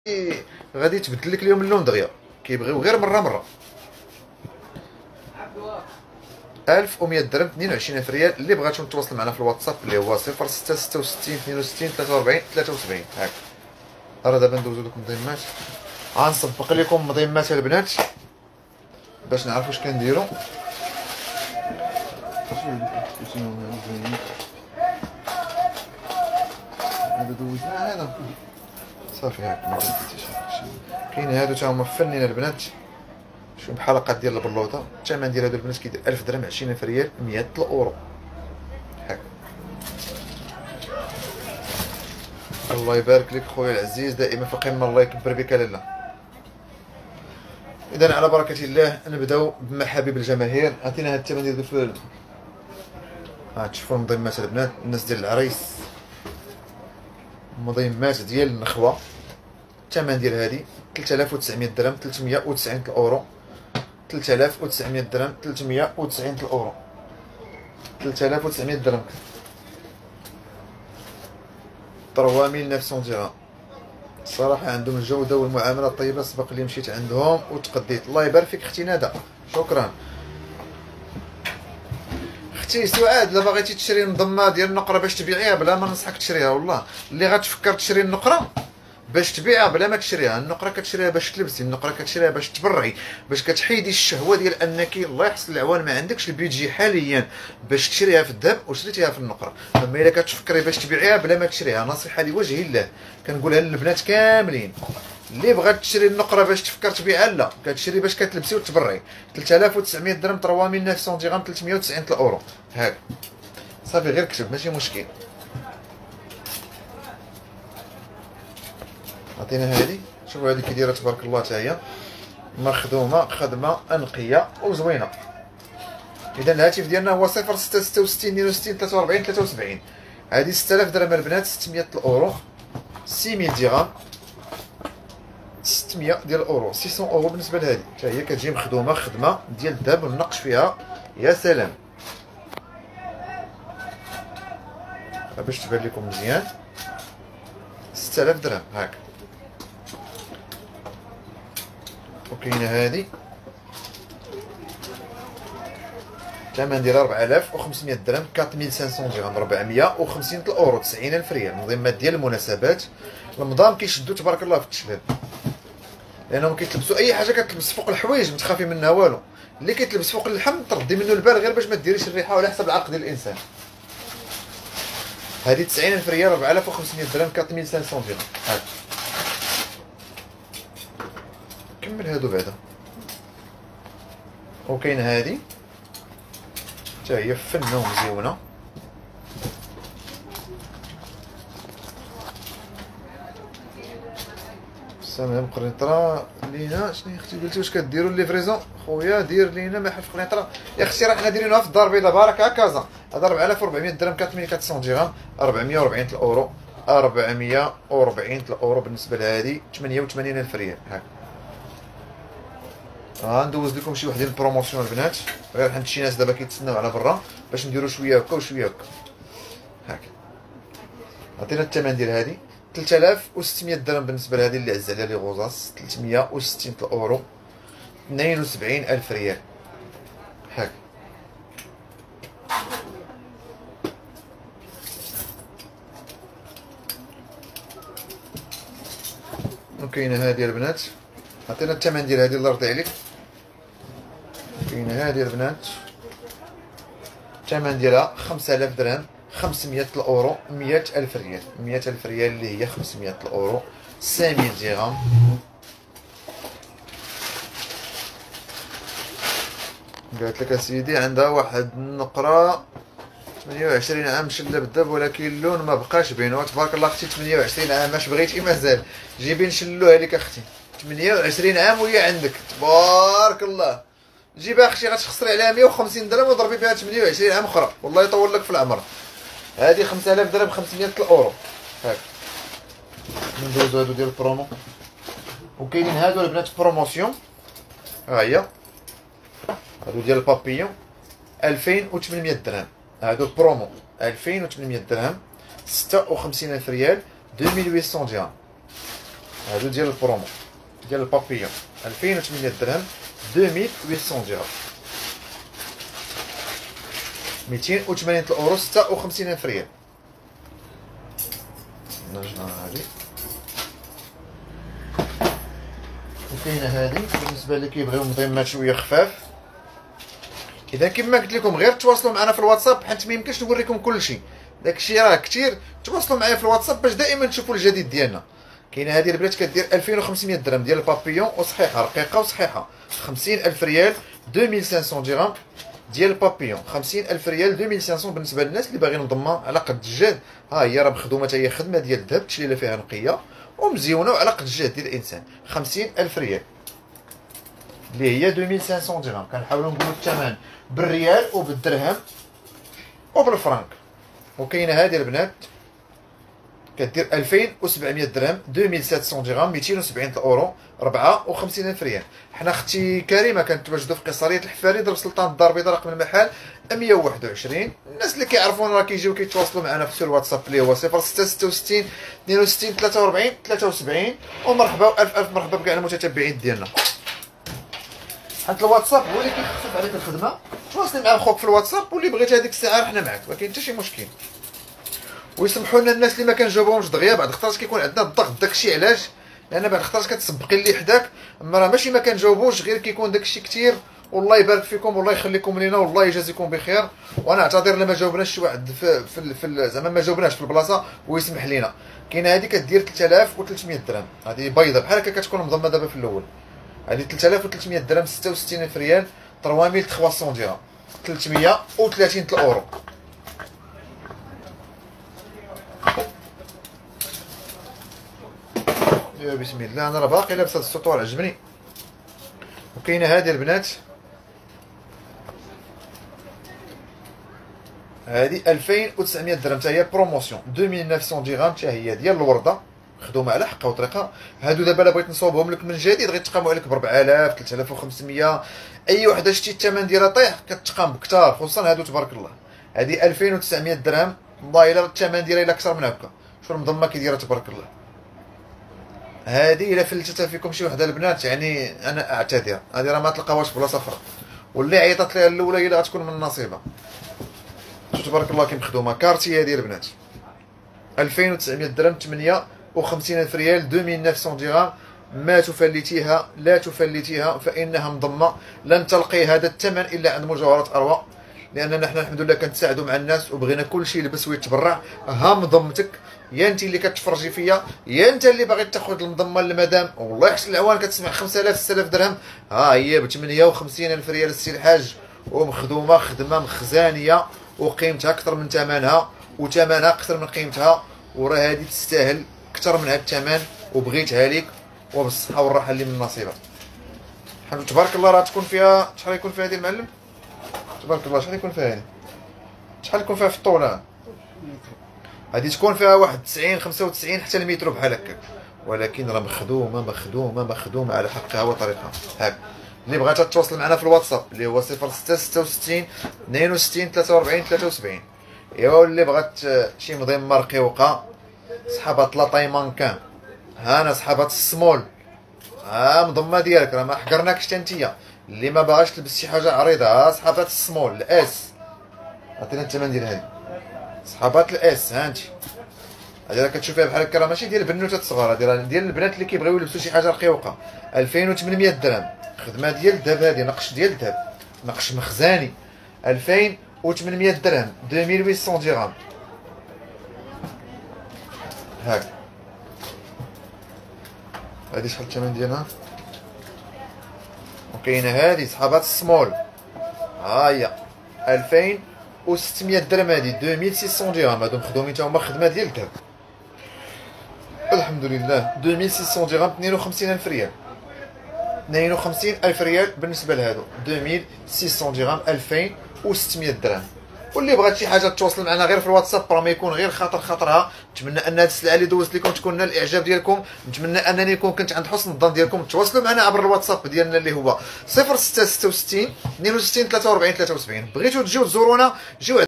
غادي تبدل لك اليوم اللون دغيا، كيبغيو غير مره 1100 درهم 22000 ريال. اللي بغاتو تواصل معنا في الواتساب اللي هو 0666 62 43 73. هاك راه دابا ندوزو لكم مضيمات، غنصبق لكم مضيمات البنات باش نعرفوا واش كنديروا. هذا دوزنا هذا صافي. هاك ما كنتيش كاين هادو تا هما فنين البنات. شوف بحلقات ديال البلوطه. الثمن ديال هادو البنات كيدير 1000 درهم 20000 ريال 100 اورو. هاك الله يبارك لك خويا العزيز، دائما في القمه، الله يكبر بك لاله. اذا على بركه الله نبداو بمحابيب الجماهير. عطينا هاد الثمن ديال الفول. تشوفوا المضيمات البنات، الناس ديال العريس، مضيمات ديال النخوه. الثمن ديال هادي 3900 درهم 390 الاورو. 3900 درهم 390 الاورو. 3900 درهم 3900 درهم. الصراحه عندهم الجوده والمعامله الطيبه. سبق لي مشيت عندهم وتقديت. الله يبارك فيك اختي ندى، شكرا. اختي سعاد، الا بغيتي تشري نضمه ديال النقره باش تبيعيها بلا ما ننصحك تشريها، والله اللي غتفكر تشري النقره باش تبيعها بلا ما تشريها. النقره كتشريها باش تلبسي، النقره كتشريها باش تبرعي، باش كتحيدي الشهوه ديال انك الله يحسن العوان ما عندكش البيجي حاليا باش تشريها في الذهب وشريتيها في النقره. اما الا كتفكري باش تبيعيها بلا ما تشريها، نصيحه لوجه الله كنقولها للبنات كاملين. اللي بغات تشري النقره باش تفكر تبيعها، لا، كتشري باش كتلبسي وتبرعي. 3900 درهم 3900 درهم 390 الاورو. هاك صافي، غير كتب ماشي مشكل. عطينا هذه، شوفوا هذه كي دايره تبارك الله، حتى هي مخدومه خدمه انقيه وزوينه. اذا الهاتف ديالنا هو 0666 62 43 73. هذه 6000 درهم البنات، 600 الاورو، 6000 درهم، 600 ديال الاورو، 600 اورو بالنسبه لهذه. حتى هي كتجي مخدومه خدمه ديال الذهب والنقش فيها، يا سلام. باش تبان لكم مزيان، 6000 درهم. هاك وكاينه هذه الثمن ديالها 4500 درهم 4500 درهم 450 الاورو، 90000 ريال. منظمات ديال المناسبات. رمضان كيشدوا تبارك الله في التشباب، لانهم كيتلبسوا اي حاجه كتلبس فوق الحوايج ما تخافي منها والو. اللي كيتلبس فوق اللحم تردي منه البال غير باش ما ديريش الريحه ولا حسب العقل ديال الانسان. هذه 90000 ريال 4500 درهم 4500 درهم. هاك كمل هادو بعدا. وكاين هذه حتى هي فنه ومزيونه. سامع قريطره لينا. شنو اختي قلتي واش كديروا ليفريزون؟ خويا دير لينا محل في قريطره يا اختي، راه حنا دايرينها في الدار البيضاء بارك هكذا. هذا 4400 درهم 4400 درهم 440 الاورو. 440 الاورو بالنسبه لهذه 88000 ريال. هاك ندوز لكم شي وحدين البروموسيون البنات، غير حيت شي ناس دابا كيتسناو على برا باش نديرو شويه هكا وشويه هكا. هاك عطينا الثمن ديال هذه 3600 درهم بالنسبه لهذه اللي عز عليها لي غوزاس، 360 الاورو، 72000 ريال. هاك وكاينه هذه البنات. عطينا الثمن ديال هذه الله يرضي عليك. كاينه هذه البنات الثمن ديالها 5000 درهم 500 الاورو 100000 ريال. 100000 ريال اللي هي 500 الاورو 5000 درهم. قالت لك اسيدي عندها واحد النقره 28 عام شله بالذهب، ولكن اللون ما بقاش بينه. تبارك الله اختي، 28 عام اش بغيتي مازال. جيبي نشلوها لك اختي، 28 عام وهي عندك، تبارك الله. جيبها اختي غتخسري عليها 150 درهم وضربي بها 28 عام اخرى، والله يطول لك في العمر. هذه 5000 درهم 500 الاورو. هاك ندوزو هادو ديال البرومو. وكاينين هادو البنات بروموسيون، ها هي هادو ديال البابيون 2800 درهم. هادو برومو 2800 درهم 56000 ريال 2800 درهم. هادو ديال البرومو ديال البابيون 2800 درهم 2800 درهم 280 اورو 56 الف ريال. نرجع هادي وكاينه هادي بالنسبه اللي كيبغيو مضمات شويه خفاف. اذا كما قلت لكم غير تواصلوا معنا في الواتساب حيت ما يمكنش نوريكم كلشي، داكشي راه كثير. تواصلوا معايا في الواتساب باش دائما تشوفوا الجديد ديالنا. كاينه هذه البنات كدير 2500 درهم ديال البابيون وصحيحه رقيقه وصحيحه 50000 ريال 2500 درهم ديال البابيون 50000 ريال 2500 بالنسبه للناس اللي باغيين مضمه على قد الجهد. ها هي راه مخدومه حتى هي خدمه ديال الذهب، تشليله فيها نقيه ومزيونه وعلى قد الجهد ديال الانسان. 50000 ريال اللي هي 2500 درهم. كنحاولوا نقولوا الثمن بالريال وبالدرهم وبالفرنك. وكاينه هذه البنات كدير 2700 درهم 2700 درهم 270 اورو 54000 ريال. حنا اختي كريمه كنتواجدوا في قصريه الحفاري ضرب سلطان الدار البيضاء رقم المحل 121. الناس اللي كيعرفونا راه كيجيو كيتواصلوا معنا في الواتساب اللي هو 0666 62 43 73. ومرحبا والف الف مرحبا بكاع المتتبعين ديالنا. حيت الواتساب هو اللي كيخفف عليك الخدمه. تواصل مع خوك في الواتساب واللي بغيتي هذيك الساعه حنا معاك، ما كاين حتى شي مشكل. ويسمحوا لنا الناس اللي ما كنجاوبهمش دغيا، بعد خطرات كيكون عندنا الضغط. داكشي علاش؟ لان بعد خطرات كتسبقي اللي حداك، اما راه ماشي ما كنجاوبوش، غير كيكون داكشي كثير. والله يبارك فيكم والله يخليكم لينا والله يجازيكم بخير. وانا اعتذر لما جاوبناش شي واحد في زعما ما جاوبناش في البلاصه ويسمح لينا. كاينه هذه كدير 3300 درهم، هذه بيضه بحال هكا كتكون مضمه دابا في الاول. هذه 3300 درهم 66000 ريال 3300 درهم 330 اورو. يا بسم الله انا راه باقي لابس هذا السطور عجبني. وكاينه هذه البنات هذه 2900 درهم حتى هي بروموسيون 2900 درهم حتى هي ديال الورده مخدومه على حقها وطريقه. هادو دابا الا بغيت نصوبهم لك من جديد غيتقاموا عليك ب 4000 3500. اي وحده شتي الثمن ديالها طيح كتقام بكثار، خصوصا هادو تبارك الله. هذه 2900 درهم والله الا الثمن ديالها الا اكثر من هكا. شوف المضمه كي دايره تبارك الله. هذه الا فلتتها فيكم شي وحده البنات يعني انا اعتذر، هذه راه ما تلقاوهاش في بلاصه اخرى، واللي عيطت لها الاولى هي اللي غتكون من نصيبها. شوف تبارك الله كي مخدومه كارتي هذه البنات 2900 درهم 58000 ريال 2900 درهم. ما تفلتيها لا تفلتيها فانها مضمه. لن تلقي هذا الثمن الا عند مجوهرات اروى، لاننا حنا الحمد لله كنتساعدوا مع الناس وبغينا كلشي يلبس ويتبرع. ها مضمتك يا انت اللي كتفرجي فيا يا انت اللي باغي تاخذ المضمه للمدام. والله يحسن العوان كتسمع 5000 6000 درهم، ها هي ب 58000 ريال السي الحاج، ومخدومه خدمه مخزانيه وقيمتها اكثر من ثمنها وثمنها اكثر من قيمتها. وراه هذه تستاهل اكثر من هذا الثمن وبغيتها لك وبالصحه والراحه اللي من نصيبها. تبارك الله راه تكون فيها شحال يكون فيها هذه المعلم؟ تبارك الله شحال يكون فيها هذه؟ شحال يكون فيها في الطول؟ هذه تكون فيها واحد 90 95 حتى المتر بحال هكاك، ولكن راه مخدومه مخدومه مخدومه على حقها وطريقها. هاك اللي بغات تتواصل معنا في الواتساب اللي هو 0666 62 43 73. ايوا اللي بغات شي مضمه رقيقه صحابات لا طايمانكان، ها انا صحابات السمول، ها مضمه ديالك راه ما حقرناكش حتى انتيا. اللي ما باغاش تلبس شي حاجه عريضه ها صحابات السمول الاس، عطينا الثمن ديال هذه صحابات الاس. ها انت هذه راه كتشوفيها بحال هكا راه ماشي ديال البنوتات الصغار، هذه راه ديال البنات اللي كيبغيو يلبسوا شي حاجه رقيقه. 2800 درهم خدمه ديال الذهب، هذه نقش ديال الذهب نقش مخزاني 2800 درهم 2800 درهم. هاك هذه شحال الثمن ديالها؟ وكاينه هذه صحابات السمول، ها هي 2600 درهم، هذه 2600 درهم. هادو مخدومين تا هما خدمه ديال الذهب الحمد لله. 2600 درهم 52000 ريال 52000 ريال بالنسبه لهادو 2600 درهم 2600 درهم. واللي بغات شي حاجه تواصل معنا غير في الواتساب راه ما يكون غير خاطرها. نتمنى ان هذه السلعه اللي دوزت لكم تكون نال الاعجاب ديالكم، نتمنى انني نكون كنت عند حسن الظن ديالكم. تواصلوا معنا عبر الواتساب ديالنا اللي هو 0666 62 43 73. بغيتو تجيو تزورونا جيو